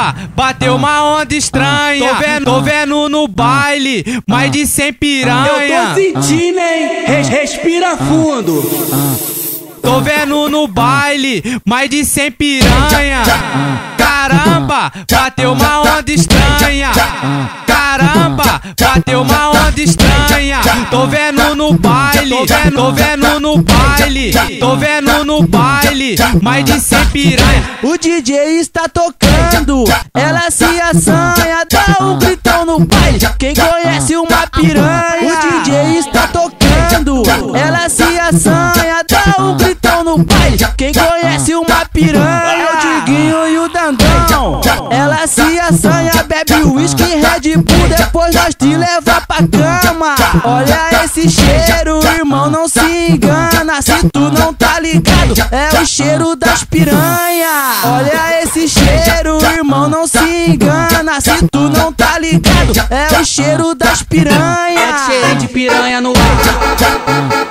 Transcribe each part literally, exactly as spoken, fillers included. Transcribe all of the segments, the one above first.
Caramba, bateu uma onda estranha. Tô vendo, tô vendo no baile mais de cem piranha. Eu tô sentindo, hein? Res, respira fundo. Tô vendo no baile mais de cem piranha. Caramba, bateu uma onda estranha. Caramba, bateu uma onda estranha. Tô vendo no baile, tô vendo, tô vendo no baile, tô vendo no baile mais de cem piranha. O D J está tocando, ela se assanha, dá um gritão no baile. Quem conhece uma piranha? O D J está tocando, ela se assanha, dá um gritão no baile. Quem conhece uma piranha? O Diguinho e o Dandão. Ela se assanha, bebe uísque e Red Bull, depois nós te leva pra cama. Olha esse cheiro, irmão, não se engana. Se tu não tá ligado, é o cheiro das piranha. Olha esse cheiro, irmão, não se engana. Se tu não tá ligado, é o cheiro das piranha. É cheiro de piranha no ar.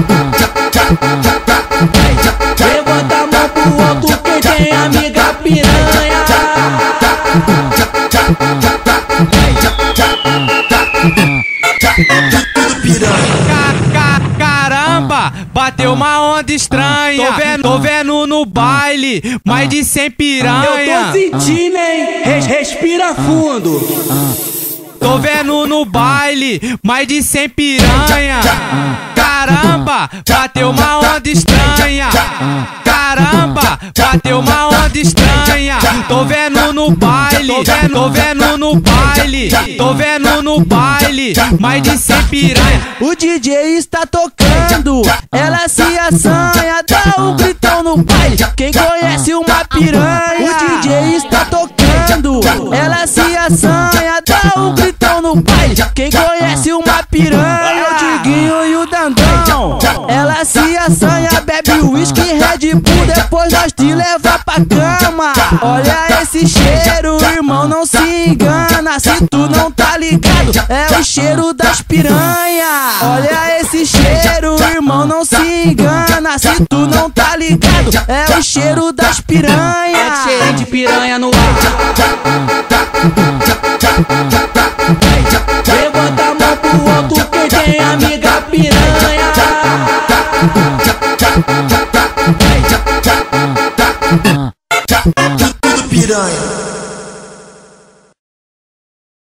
Levanta a mão pro alto quem tem amiga piranha. Caramba, bateu uma onda estranha. Tô vendo, tô vendo no baile mais de cem piranha. Eu tô sentindo, hein? Res, respira fundo. Tô vendo no baile mais de cem piranha. Caramba, bateu uma onda estranha. Caramba, bateu uma onda estranha. Tô vendo no baile, tô vendo, tô vendo no baile, tô vendo no baile mais de cem piranha. O D J está tocando, ela se assanha, dá um gritão no baile. Quem conhece uma piranha? O D J está tocando, ela se assanha, dá um gritão no baile. Quem conhece uma piranha? O Diguinho e o Dandão. Ela se assanha, bebe uísque e Red Bull, depois nós te leva pra cama. Olha esse cheiro, irmão, não se engana. Se tu não tá ligado, é o cheiro das piranha. Olha esse cheiro, irmão, não se engana. Se tu não tá ligado, é o cheiro das piranha. É cheiro de piranha no ar.